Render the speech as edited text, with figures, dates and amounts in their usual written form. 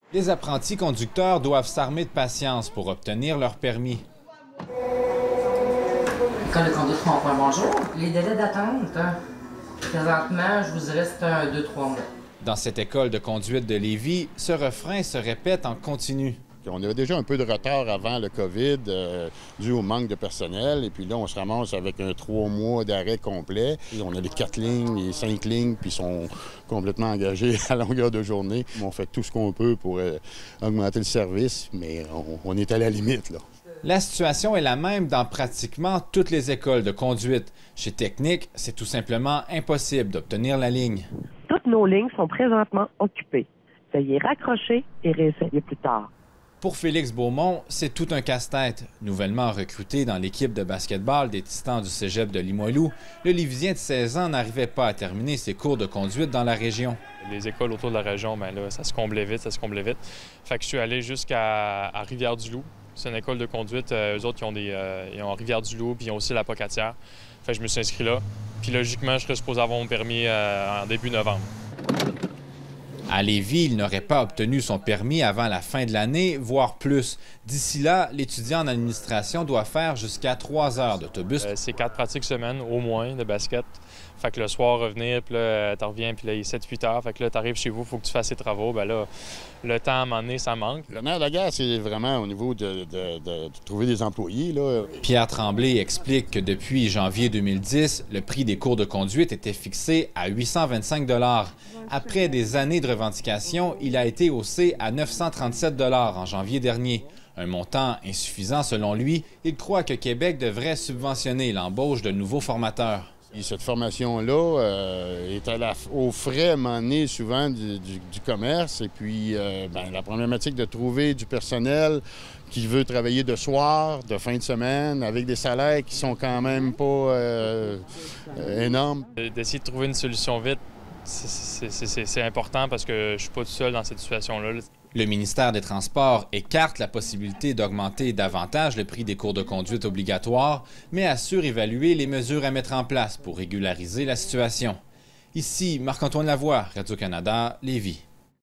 Les apprentis conducteurs doivent s'armer de patience pour obtenir leur permis. École de conduite Rond-Point, bonjour. Les délais d'attente, présentement, je vous dirais c'est un 2-3 mois. Dans cette école de conduite de Lévis, ce refrain se répète en continu. On avait déjà un peu de retard avant le COVID dû au manque de personnel. Et puis là, on se ramasse avec un 3 mois d'arrêt complet. Et on a les 4 lignes, les 5 lignes, puis ils sont complètement engagés à longueur de journée. On fait tout ce qu'on peut pour augmenter le service, mais on est à la limite, là. La situation est la même dans pratiquement toutes les écoles de conduite. Chez Technique, c'est tout simplement impossible d'obtenir la ligne. Toutes nos lignes sont présentement occupées. Veuillez raccrocher et réessayer plus tard. Pour Félix Beaumont, c'est tout un casse-tête. Nouvellement recruté dans l'équipe de basketball des Titans du cégep de Limoilou, le Lévisien de 16 ans n'arrivait pas à terminer ses cours de conduite dans la région. Les écoles autour de la région, bien là, ça se comblait vite. Fait que je suis allé jusqu'à Rivière-du-Loup. C'est une école de conduite. Eux autres, ils ont Rivière-du-Loup, puis ils ont aussi la Pocatière. Fait que je me suis inscrit là. Puis logiquement, je serais supposé avoir mon permis en début novembre. À Lévis, il n'aurait pas obtenu son permis avant la fin de l'année, voire plus. D'ici là, l'étudiant en administration doit faire jusqu'à 3 heures d'autobus. C'est 4 pratiques semaine, au moins, de basket. Fait que le soir, revenir, puis là, tu reviens, puis là, il est 7-8 heures. Fait que là, tu arrives chez vous, il faut que tu fasses tes travaux. Bien là, le temps, à un moment donné, ça manque. Le nerf de la guerre, c'est vraiment au niveau de trouver des employés, là. Pierre Tremblay explique que depuis janvier 2010, le prix des cours de conduite était fixé à 825 $. Après des années de revendications, il a été haussé à 937 $ en janvier dernier. Un montant insuffisant selon lui. Il croit que Québec devrait subventionner l'embauche de nouveaux formateurs. Et cette formation-là est aux frais, à un moment donné, souvent du commerce. Et puis, la problématique de trouver du personnel qui veut travailler de soir, de fin de semaine, avec des salaires qui sont quand même pas énormes. D'essayer de trouver une solution vite, c'est important parce que je suis pas tout seul dans cette situation-là. Le ministère des Transports écarte la possibilité d'augmenter davantage le prix des cours de conduite obligatoires, mais a surévalué les mesures à mettre en place pour régulariser la situation. Ici, Marc-Antoine Lavoie, Radio-Canada, Lévis.